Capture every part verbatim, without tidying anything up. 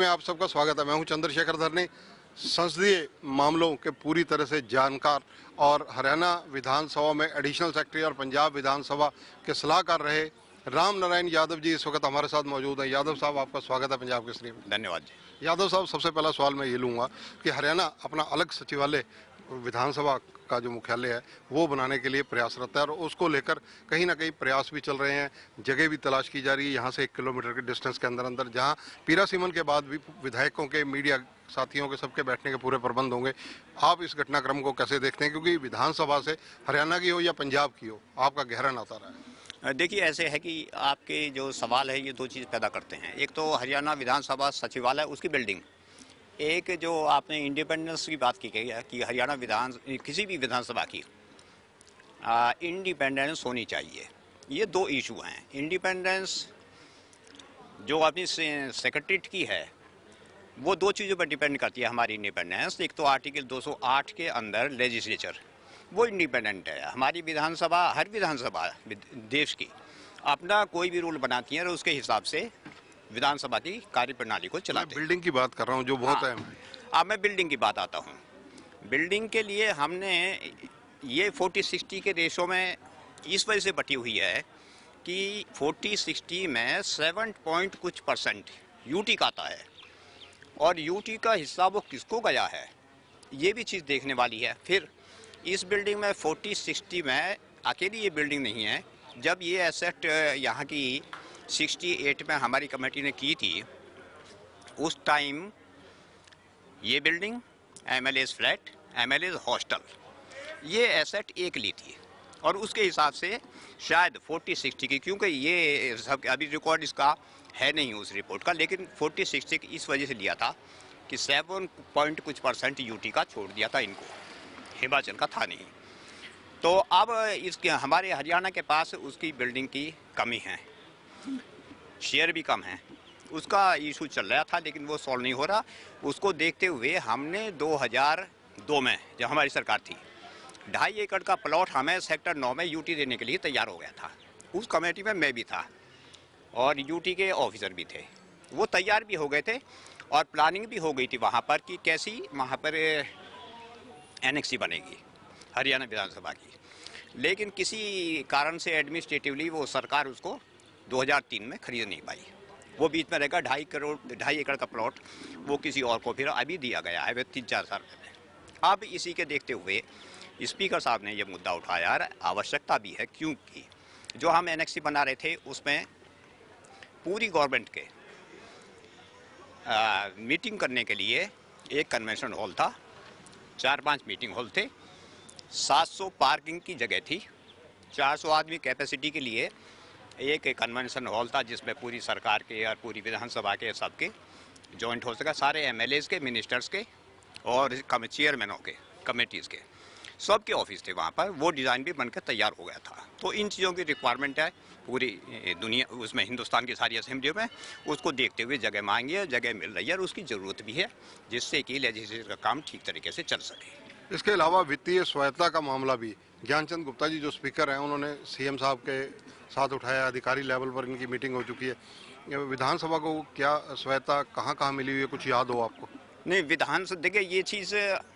में आप सबका स्वागत है। मैं हूं चंद्रशेखर धरनी, संसदीय मामलों के पूरी तरह से जानकार और हरियाणा विधानसभा में एडिशनल सेक्रेटरी और पंजाब विधानसभा के सलाहकार रहे राम नारायण यादव जी इस वक्त हमारे साथ मौजूद हैं। यादव साहब, आपका स्वागत है पंजाब केसरी में। धन्यवाद जी। यादव साहब, सबसे पहला सवाल मैं ये लूँगा कि हरियाणा अपना अलग सचिवालय विधानसभा का जो मुख्यालय है वो बनाने के लिए प्रयासरत है और उसको लेकर कहीं ना कहीं प्रयास भी चल रहे हैं, जगह भी तलाश की जा रही है यहाँ से एक किलोमीटर के डिस्टेंस के अंदर अंदर, जहाँ पीरा सीमन के बाद भी विधायकों के, मीडिया साथियों के, सबके बैठने के पूरे प्रबंध होंगे। आप इस घटनाक्रम को कैसे देखते हैं, क्योंकि विधानसभा से हरियाणा की हो या पंजाब की हो आपका गहरा नाता रहा है? देखिए, ऐसे है कि आपके जो सवाल है ये दो चीज़ पैदा करते हैं। एक तो हरियाणा विधानसभा सचिवालय, उसकी बिल्डिंग, एक जो आपने इंडिपेंडेंस की बात की है कि हरियाणा विधान किसी भी विधानसभा की इंडिपेंडेंस होनी चाहिए। ये दो इशू हैं। इंडिपेंडेंस जो अपनी सेक्रेटरीट की है वो दो चीज़ों पर डिपेंड करती है हमारी इंडिपेंडेंस। एक तो आर्टिकल दो सौ आठ के अंदर लेजिस्लेचर वो इंडिपेंडेंट है। हमारी विधानसभा, हर विधानसभा देश की अपना कोई भी रूल बनाती है और उसके हिसाब से विधानसभा की कार्यप्रणाली को चलाते हैं। बिल्डिंग की बात कर रहा हूँ जो बहुत हाँ, है। अब मैं बिल्डिंग की बात आता हूँ। बिल्डिंग के लिए हमने ये फोर्टी सिक्सटी के रेशो में इस वजह से बटी हुई है कि फोर्टी सिक्सटी में सेवन पॉइंट कुछ परसेंट यूटी का आता है और यूटी का हिस्सा वो किसको गया है ये भी चीज़ देखने वाली है। फिर इस बिल्डिंग में फोर्टी सिक्सटी में अकेली ये बिल्डिंग नहीं है। जब ये एसेट यहाँ की अड़सठ में हमारी कमेटी ने की थी, उस टाइम ये building, MLS flat, MLS hostel, ये एसेट एक ली थी और उसके हिसाब से शायद फोर्टी सिक्सटी की, क्योंकि ये सब अभी रिकॉर्ड इसका है नहीं उस रिपोर्ट का, लेकिन फोर्टी सिक्सटी इस वजह से लिया था कि सेवन पॉइंट कुछ परसेंट यूटी का छोड़ दिया था इनको, हिमाचल का था नहीं। तो अब इसके हमारे हरियाणा के पास उसकी बिल्डिंग की कमी है, शेयर भी कम है, उसका इशू चल रहा था लेकिन वो सॉल्व नहीं हो रहा। उसको देखते हुए हमने दो हज़ार दो में जब हमारी सरकार थी, ढाई एकड़ का प्लॉट हमें सेक्टर नौ में यूटी देने के लिए तैयार हो गया था। उस कमेटी में मैं भी था और यूटी के ऑफिसर भी थे, वो तैयार भी हो गए थे और प्लानिंग भी हो गई थी वहाँ पर कि कैसी वहाँ पर एनेक्सी बनेगी हरियाणा विधानसभा की। लेकिन किसी कारण से एडमिनिस्ट्रेटिवली वो सरकार उसको दो हज़ार तीन में खरीद नहीं पाई। वो बीच में रहेगा, ढाई करोड़ ढाई एकड़ का प्लॉट वो किसी और को फिर अभी दिया गया है वे तीन चार साल पहले। अब इसी के देखते हुए स्पीकर साहब ने ये मुद्दा उठाया और आवश्यकता भी है, क्योंकि जो हम एनेक्सी बना रहे थे उसमें पूरी गवर्नमेंट के आ, मीटिंग करने के लिए एक कन्वेंशन हॉल था, चार पांच मीटिंग हॉल थे, सात सौ पार्किंग की जगह थी, चार सौ आदमी कैपेसिटी के लिए एक कन्वेंशन हॉल था जिसमें पूरी सरकार के और पूरी विधानसभा के सबके जॉइंट हो सका, सारे एमएलएज के, मिनिस्टर्स के और चेयरमैनों के, कमेटीज़ के, सब के ऑफिस थे वहाँ पर। वो डिज़ाइन भी बनकर तैयार हो गया था। तो इन चीज़ों की रिक्वायरमेंट है पूरी दुनिया, उसमें हिंदुस्तान की सारी असेंबलियों में। उसको देखते हुए जगह मांगी है, जगह मिल रही है और उसकी ज़रूरत भी है जिससे कि लेजिस्लेचर का काम ठीक तरीके से चल सके। इसके अलावा वित्तीय स्वायत्ता का मामला भी ज्ञानचंद गुप्ता जी जो स्पीकर हैं उन्होंने सीएम साहब के साथ उठाया, अधिकारी लेवल पर इनकी मीटिंग हो चुकी है। विधानसभा को क्या स्वायत्ता कहाँ कहाँ मिली हुई है, कुछ याद हो आपको? नहीं, विधानसभा देखिए ये चीज़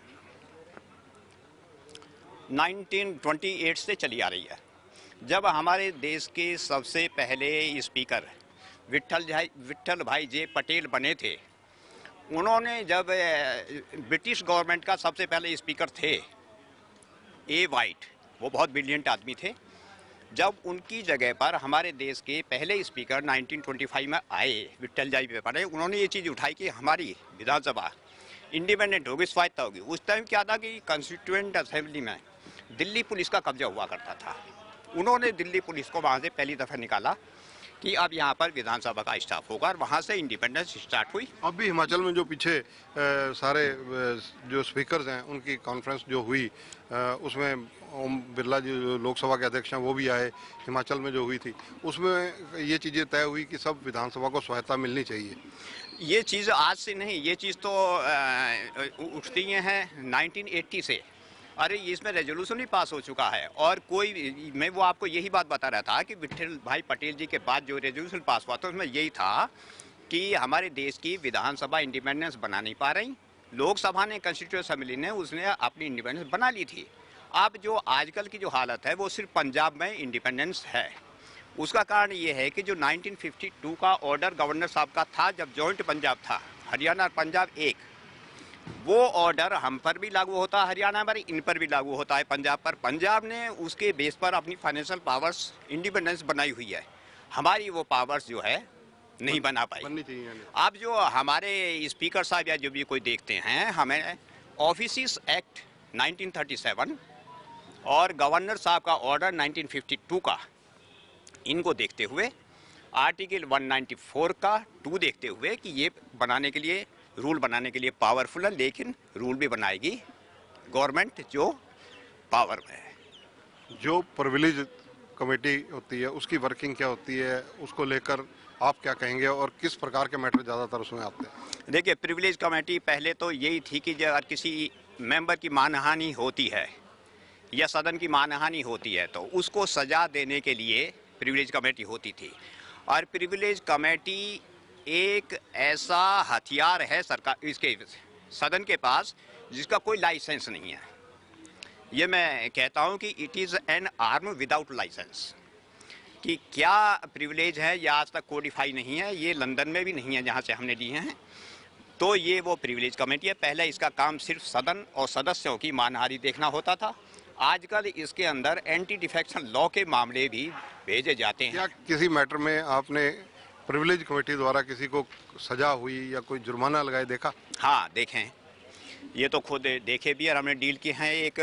नाइनटीन ट्वेंटी एट से चली आ रही है। जब हमारे देश के सबसे पहले स्पीकर विट्ठल भाई विट्ठल भाई जे पटेल बने थे, उन्होंने जब ब्रिटिश गवर्नमेंट का सबसे पहले स्पीकर थे ए वाइट, वो बहुत ब्रिलियंट आदमी थे, जब उनकी जगह पर हमारे देश के पहले स्पीकर नाइनटीन ट्वेंटी फाइव में आए विट्ठल भाई पटेल, उन्होंने ये चीज़ उठाई कि हमारी विधानसभा इंडिपेंडेंट होगी, स्वायत्ता होगी। उस टाइम क्या था कि कॉन्स्टिट्यूएंट असेंबली में दिल्ली पुलिस का कब्जा हुआ करता था। उन्होंने दिल्ली पुलिस को वहाँ से पहली दफ़ा निकाला कि अब यहाँ पर विधानसभा का स्टाफ होगा और वहाँ से इंडिपेंडेंस स्टार्ट हुई। अब भी हिमाचल में जो पीछे आ, सारे आ, जो स्पीकर्स हैं उनकी कॉन्फ्रेंस जो हुई आ, उसमें ओम बिरला जी जो लोकसभा के अध्यक्ष हैं वो भी आए, हिमाचल में जो हुई थी उसमें ये चीज़ें तय हुई कि सब विधानसभा को स्वायत्ता मिलनी चाहिए। ये चीज़ आज से नहीं, ये चीज़ तो आ, उठती हैं नाइनटीन एटी से। अरे इसमें रेजोल्यूशन भी पास हो चुका है और कोई, मैं वो आपको यही बात बता रहा था कि विट्ठल भाई पटेल जी के बाद जो रेजोल्यूशन पास हुआ था उसमें यही था कि हमारे देश की विधानसभा इंडिपेंडेंस बना नहीं पा रही, लोकसभा ने, कॉन्स्टिट्यूएंट असेंबली ने उसने अपनी इंडिपेंडेंस बना ली थी। अब जो आजकल की जो हालत है वो सिर्फ पंजाब में इंडिपेंडेंस है। उसका कारण ये है कि जो नाइनटीन फिफ्टी टू का ऑर्डर गवर्नर साहब का था, जब जॉइंट पंजाब था, हरियाणा और पंजाब एक, वो ऑर्डर हम पर भी लागू होता है, हरियाणा पर, इन पर भी लागू होता है पंजाब पर। पंजाब ने उसके बेस पर अपनी फाइनेंशियल पावर्स इंडिपेंडेंस बनाई हुई है, हमारी वो पावर्स जो है नहीं बना पाई। बननी चाहिए। अब जो हमारे स्पीकर साहब या जो भी कोई देखते हैं, हमें office act nineteen thirty seven और गवर्नर साहब का ऑर्डर नाइनटीन फिफ्टी टू का, इनको देखते हुए आर्टिकल वन नाइंटी फोर का टू देखते हुए कि ये बनाने के लिए, रूल बनाने के लिए पावरफुल है, लेकिन रूल भी बनाएगी गवर्नमेंट जो पावर में है। जो प्रिविलेज कमेटी होती है उसकी वर्किंग क्या होती है, उसको लेकर आप क्या कहेंगे और किस प्रकार के मैटर ज़्यादातर उसमें आते हैं? देखिए, प्रिविलेज कमेटी पहले तो यही थी कि अगर किसी मेंबर की मानहानि होती है या सदन की मानहानि होती है तो उसको सजा देने के लिए प्रिविलेज कमेटी होती थी। और प्रिविलेज कमेटी एक ऐसा हथियार है सरकार, इसके सदन के पास, जिसका कोई लाइसेंस नहीं है। ये मैं कहता हूँ कि it is an arm without licence. कि क्या प्रिविलेज है या आज तक कोडिफाई नहीं है, ये लंदन में भी नहीं है जहाँ से हमने लिए हैं। तो ये वो प्रिविलेज कमेटी है। पहले इसका काम सिर्फ सदन और सदस्यों की मानहानि देखना होता था। आजकल इसके अंदर एंटी डिफेक्शन लॉ के मामले भी भेजे जाते हैं। क्या किसी मैटर में आपने प्रिविलेज कमेटी द्वारा किसी को सजा हुई या कोई जुर्माना लगाए देखा? हाँ, देखें, ये तो खुद देखे भी और हमने डील किए हैं। एक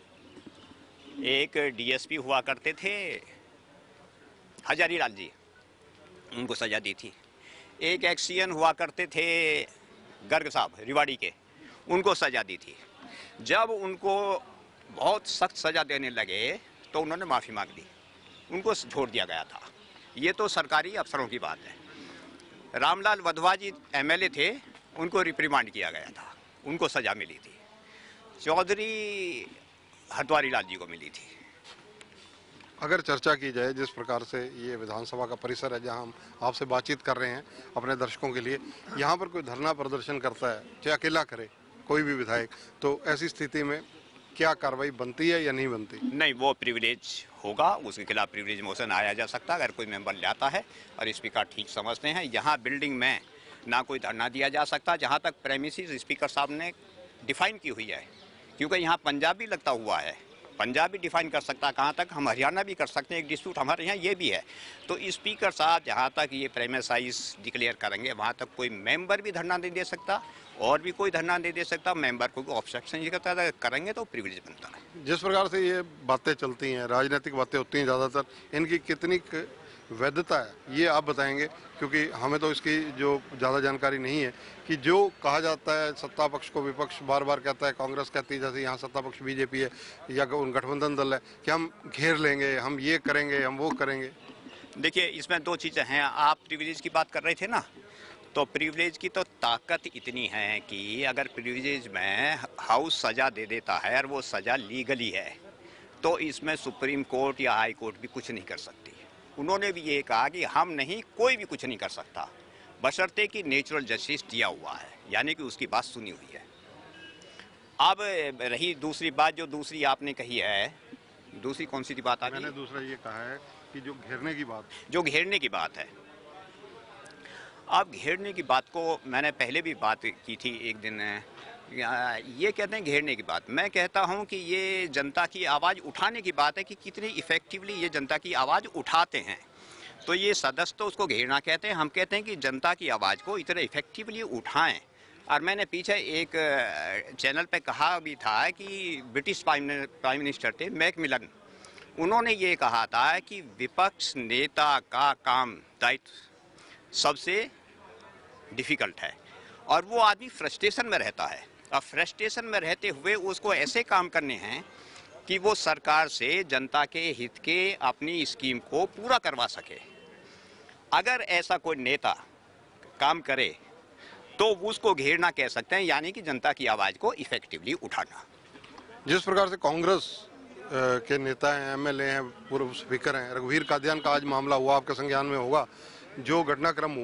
एक डीएसपी हुआ करते थे, हजारी लाल जी, उनको सजा दी थी। एक एक्सीएन हुआ करते थे गर्ग साहब रिवाड़ी के, उनको सजा दी थी। जब उनको बहुत सख्त सजा देने लगे तो उन्होंने माफ़ी मांग ली, उनको छोड़ दिया गया था। ये तो सरकारी अफसरों की बात है। रामलाल वधवा जी एमएलए थे, उनको रिप्रिमांड किया गया था, उनको सजा मिली थी। चौधरी हटवारी लाल जी को मिली थी। अगर चर्चा की जाए जिस प्रकार से ये विधानसभा का परिसर है जहां हम आपसे बातचीत कर रहे हैं अपने दर्शकों के लिए, यहाँ पर कोई धरना प्रदर्शन करता है, चाहे अकेला करे कोई भी विधायक, तो ऐसी स्थिति में क्या कार्रवाई बनती है या नहीं बनती? नहीं, वो प्रिविलेज होगा, उसके खिलाफ प्रिविलेज मोशन आया जा सकता है अगर कोई मेंबर लाता है और स्पीकर ठीक समझते हैं। यहाँ बिल्डिंग में ना कोई धरना दिया जा सकता जहाँ तक प्रेमिसेस स्पीकर साहब ने डिफाइन की हुई है, क्योंकि यहाँ पंजाब भी लगता हुआ है। पंजाब भी डिफाइन कर सकता है कहाँ तक, हम हरियाणा भी कर सकते हैं, एक डिस्प्यूट हमारे यहाँ ये भी है। तो स्पीकर साहब जहाँ तक ये प्रेमिसाइज डिक्लेयर करेंगे वहाँ तक कोई मेंबर भी धरना नहीं दे सकता और भी कोई धरना नहीं दे सकता। मेंबर को ऑब्स्ट्रक्शन ये करता है, करेंगे तो प्रिविलेज बनता है। जिस प्रकार से ये बातें चलती हैं, राजनीतिक बातें होती हैं ज़्यादातर, इनकी कितनी वैधता है ये आप बताएंगे, क्योंकि हमें तो इसकी जो ज़्यादा जानकारी नहीं है। कि जो कहा जाता है सत्ता पक्ष को विपक्ष बार बार कहता है, कांग्रेस कहती है जैसे यहाँ सत्ता पक्ष बीजेपी है या गठबंधन दल है कि हम घेर लेंगे, हम ये करेंगे, हम वो करेंगे। देखिए, इसमें दो चीज़ें हैं। आप प्रिविलेज की बात कर रहे थे ना, तो प्रिविलेज की तो ताकत इतनी है कि अगर प्रिविलेज में हाउस सज़ा दे देता है और वो सज़ा लीगली है तो इसमें सुप्रीम कोर्ट या हाई कोर्ट भी कुछ नहीं कर सकती। उन्होंने भी ये कहा कि हम नहीं, कोई भी कुछ नहीं कर सकता, बशर्ते कि नेचुरल जस्टिस दिया हुआ है, यानी कि उसकी बात सुनी हुई है। अब रही दूसरी बात, जो दूसरी आपने कही है, दूसरी कौन सी की बात आ गई? मैंने दूसरा ये कहा है कि जो घेरने की बात, जो घेरने की बात है, अब घेरने की बात को मैंने पहले भी बात की थी एक दिन। ये कहते हैं घेरने की बात, मैं कहता हूं कि ये जनता की आवाज़ उठाने की बात है कि कितनी इफ़ेक्टिवली ये जनता की आवाज़ उठाते हैं। तो ये सदस्य तो उसको घेरना कहते हैं, हम कहते हैं कि जनता की आवाज़ को इतना इफ़ेक्टिवली उठाएं। और मैंने पीछे एक चैनल पे कहा भी था कि ब्रिटिश प्राइम मिनिस्टर थे मैकमिलन, उन्होंने ये कहा था कि विपक्ष नेता का काम दायित्व सबसे डिफ़िकल्ट है और वो आदमी फ्रस्ट्रेशन में रहता है। और फ्रस्ट्रेशन में रहते हुए उसको ऐसे काम करने हैं कि वो सरकार से जनता के हित के अपनी स्कीम को पूरा करवा सके। अगर ऐसा कोई नेता काम करे तो उसको घेरना कह सकते हैं, यानी कि जनता की आवाज़ को इफेक्टिवली उठाना। जिस प्रकार से कांग्रेस के नेता हैं, एमएलए हैं, पूर्व स्पीकर हैं, रघुवीर कादियान का आज मामला हुआ, आपके संज्ञान में होगा, जो घटनाक्रम हुआ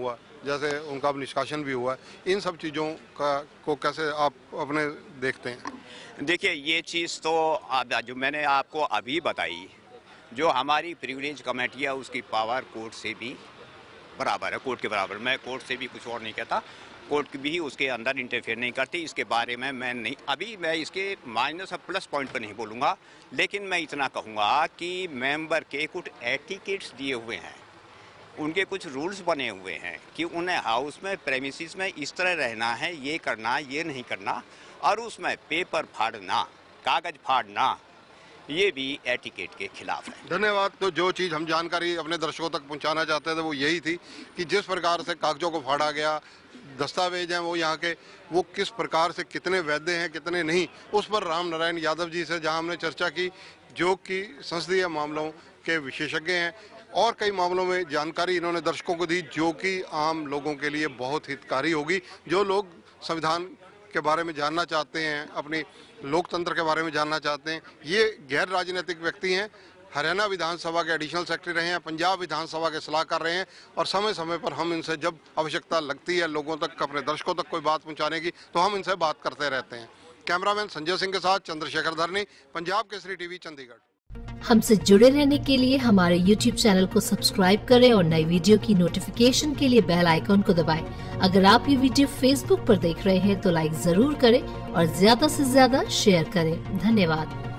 जैसे उनका अब निष्कासन भी हुआ है, इन सब चीज़ों का को कैसे आप अपने देखते हैं? देखिए, ये चीज़ तो अब जो मैंने आपको अभी बताई, जो हमारी प्रिविलेज कमेटी है उसकी पावर कोर्ट से भी बराबर है, कोर्ट के बराबर। मैं कोर्ट से भी कुछ और नहीं कहता, कोर्ट भी उसके अंदर इंटरफेयर नहीं करती। इसके बारे में मैं नहीं, अभी मैं इसके माइनस और प्लस पॉइंट पर नहीं बोलूँगा, लेकिन मैं इतना कहूँगा कि मेंबर के कुछ एटिकेट्स दिए हुए हैं, उनके कुछ रूल्स बने हुए हैं कि उन्हें हाउस में प्रेमिसिस में इस तरह रहना है, ये करना, ये नहीं करना, और उसमें पेपर फाड़ना, कागज़ फाड़ना, ये भी एटिकेट के खिलाफ है। धन्यवाद। तो जो चीज़ हम जानकारी अपने दर्शकों तक पहुंचाना चाहते थे वो यही थी कि जिस प्रकार से कागजों को फाड़ा गया, दस्तावेज हैं वो यहाँ के, वो किस प्रकार से कितने वैध हैं कितने नहीं, उस पर राम नारायण यादव जी से जहाँ हमने चर्चा की, जो कि संसदीय मामलों के विशेषज्ञ हैं, और कई मामलों में जानकारी इन्होंने दर्शकों को दी जो कि आम लोगों के लिए बहुत हितकारी होगी। जो लोग संविधान के बारे में जानना चाहते हैं, अपनी लोकतंत्र के बारे में जानना चाहते हैं, ये गैर राजनीतिक व्यक्ति हैं, हरियाणा विधानसभा के एडिशनल सेक्रेटरी रहे हैं, पंजाब विधानसभा के सलाहकार रहे हैं, और समय समय पर हम इनसे जब आवश्यकता लगती है लोगों तक, अपने दर्शकों तक कोई बात पहुंचाने की, तो हम इनसे बात करते रहते हैं। कैमरामैन संजय सिंह के साथ चंद्रशेखर धरनी, पंजाब केसरी टीवी, चंडीगढ़। हमसे जुड़े रहने के लिए हमारे यूट्यूब चैनल को सब्सक्राइब करें और नई वीडियो की नोटिफिकेशन के लिए बेल आइकॉन को दबाएं। अगर आप ये वीडियो फेसबुक पर देख रहे हैं तो लाइक जरूर करें और ज्यादा से ज्यादा शेयर करें। धन्यवाद।